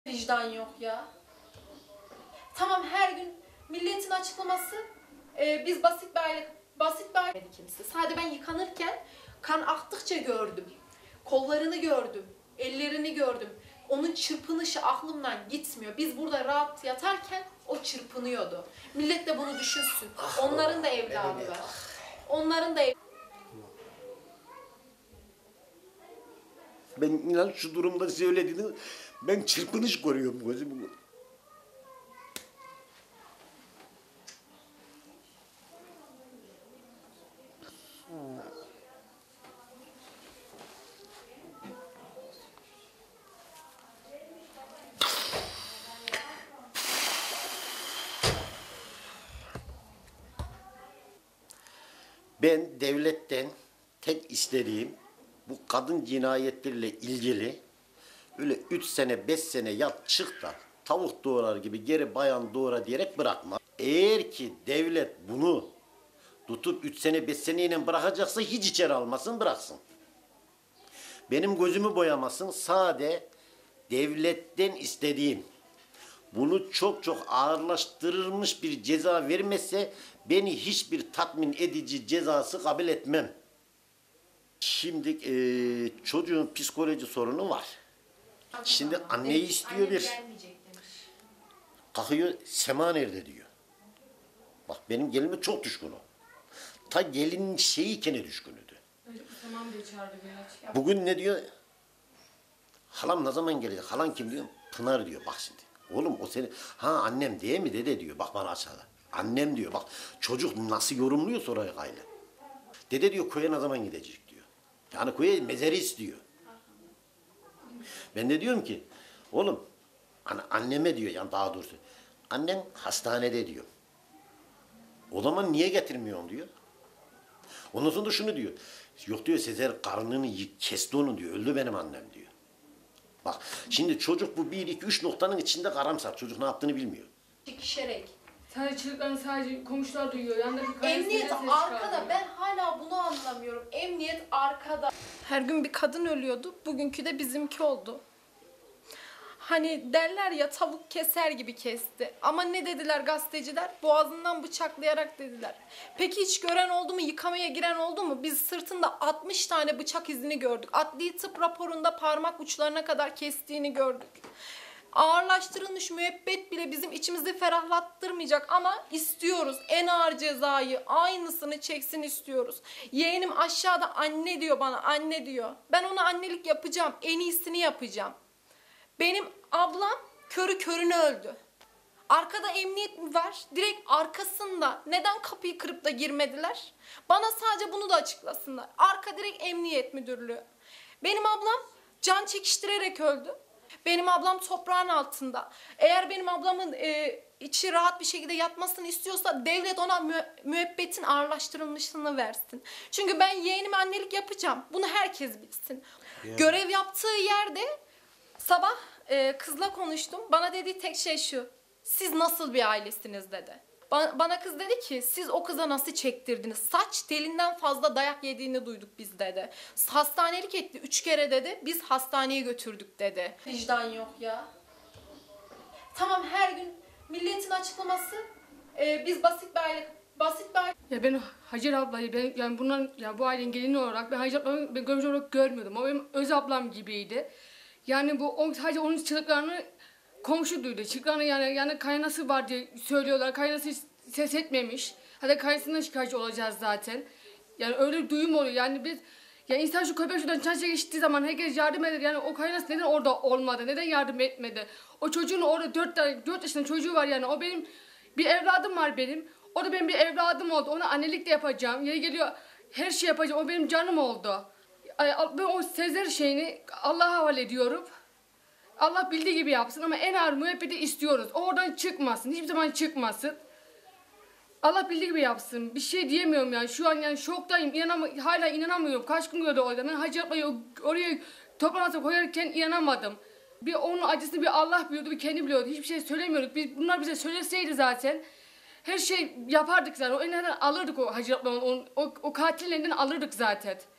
Vicdan yok ya. Tamam, her gün milletin açıklaması biz basit bir aile kimse. Sadece ben yıkanırken kan aktıkça gördüm. Kollarını gördüm, ellerini gördüm. Onun çırpınışı aklımdan gitmiyor. Biz burada rahat yatarken o çırpınıyordu. Millet de bunu düşünsün. Onların da evladı var. Onların da Ben inan şu durumda söylediğini ben çırpınış görüyorum gözüm. Ben devletten tek istediğim bu kadın cinayetleriyle ilgili öyle 3 sene 5 sene yat çık da tavuk doğrar gibi geri bayan doğra diyerek bırakma. Eğer ki devlet bunu tutup 3 sene 5 seneyle bırakacaksa hiç içeri almasın, bıraksın. Benim gözümü boyamasın, sade devletten istediğim bunu çok çok ağırlaştırılmış bir ceza vermezse beni hiçbir tatmin edici cezası kabul etmem. Şimdi çocuğun psikoloji sorunu var. Şimdi anneyi istiyor bir. Kalkıyor, Sema nerede diyor. Bak benim gelinime çok düşkün o. Ta gelinin şeyiken düşkünüydü. Tamam diye çağırdı beni. Bugün ne diyor? Halam ne zaman gelecek? Halan kim diyor? Pınar diyor bak şimdi. Oğlum o seni, ha annem değil mi dede diyor. Bak bana aşağıda. Annem diyor bak. Çocuk nasıl yorumluyor sonra aile. Dede diyor köye ne zaman gidecek diyor. Yani köye mezarı istiyor. Ben de diyorum ki oğlum hani anneme diyor yani daha doğrusu. Annem hastanede diyor. O zaman niye getirmiyorsun diyor. Ondan sonra da şunu diyor. Yok diyor Sezer karnını kesti onu diyor. Öldü benim annem diyor. Bak şimdi çocuk bu 1, 2, 3 noktanın içinde karamsar. Çocuk ne yaptığını bilmiyor. Çekişerek. Sadece çocukların sadece komşular duyuyor. Yanındaki Emniyet arkada. Ben hala bunu anlamıyorum. Emniyet arkada. Her gün bir kadın ölüyordu. Bugünkü de bizimki oldu. Hani derler ya tavuk keser gibi kesti. Ama ne dediler gazeteciler? Boğazından bıçaklayarak dediler. Peki hiç gören oldu mu? Yıkamaya giren oldu mu? Biz sırtında 60 tane bıçak izini gördük. Adli tıp raporunda parmak uçlarına kadar kestiğini gördük. Ağırlaştırılmış müebbet bile bizim içimizi ferahlattırmayacak ama istiyoruz. En ağır cezayı aynısını çeksin istiyoruz. Yeğenim aşağıda anne diyor bana, anne diyor. Ben ona annelik yapacağım, en iyisini yapacağım. Benim ablam körü körüne öldü. Arkada emniyet mi var? Direkt arkasında. Neden kapıyı kırıp da girmediler? Bana sadece bunu da açıklasınlar. Arka direkt emniyet müdürlüğü. Benim ablam can çekiştirerek öldü. Benim ablam toprağın altında. Eğer benim ablamın içi rahat bir şekilde yatmasını istiyorsa devlet ona müebbetin ağırlaştırılmışlığını versin. Çünkü ben yeğenime annelik yapacağım. Bunu herkes bilsin. Yani. Görev yaptığı yerde sabah kızla konuştum. Bana dediği tek şey şu. Siz nasıl bir ailesiniz dedi. Bana kız dedi ki siz o kıza nasıl çektirdiniz? Saç telinden fazla dayak yediğini duyduk biz dedi. Hastanelik etti 3 kere dedi. Biz hastaneye götürdük dedi. Vicdan yok ya. Tamam, her gün milletin açıklaması biz basit bir aile. Ya ben Hacer ablayı yani bundan ya bu ailenin gelini olarak ben Hacer ablayı görümcü olarak görmüyordum. O benim öz ablam gibiydi. Yani sadece onun çığlıklarını komşu duydu. Çığlıklarını yani kaynası var diye söylüyorlar. Kaynası hiç ses etmemiş. Hatta kaynasından şikayetçi olacağız zaten. Yani öyle bir duyum oluyor. Yani biz ya insan şu köpek şuradan çarşıya geçtiği zaman herkes yardım eder. Yani o kaynası neden orada olmadı? Neden yardım etmedi? O çocuğun orada 4 yaşında çocuğu var yani. O benim bir evladım var benim. O da benim bir evladım oldu. Ona annelik de yapacağım. Yeri geliyor her şey yapacağım. O benim canım oldu. Ben o Sezer şeyini Allah'a havale ediyorum. Allah bildiği gibi yapsın ama en ağır müebbeti istiyoruz. O oradan çıkmasın. Hiçbir zaman çıkmasın. Allah bildiği gibi yapsın. Bir şey diyemiyorum yani. Şu an yani şoktayım. Hala inanamıyorum. Kaç gün gördü orada. Ben Hacı ablayı oraya toprağın altına koyarken inanamadım. Bir onun acısını bir Allah biliyordu, bir kendi biliyordu. Hiçbir şey söylemiyorduk. Bunlar bize söyleseydi zaten her şey yapardık zaten. O elinden alırdık o Hacı ablanın, o katilin elinden alırdık zaten.